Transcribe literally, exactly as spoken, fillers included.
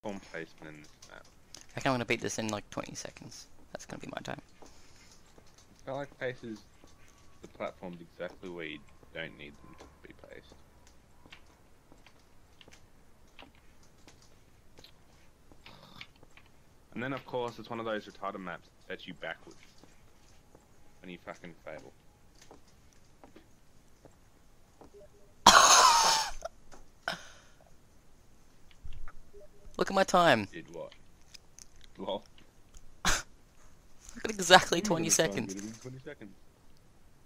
Form placement in this map. I reckon I'm gonna beat this in like twenty seconds. That's gonna be my time. I feel like places the platforms exactly where you don't need them to be placed. And then of course it's one of those retarded maps that sets you backwards when you fucking fail. Look at my time. Did what? Lol. Look at exactly You twenty would've done seconds. it in twenty seconds.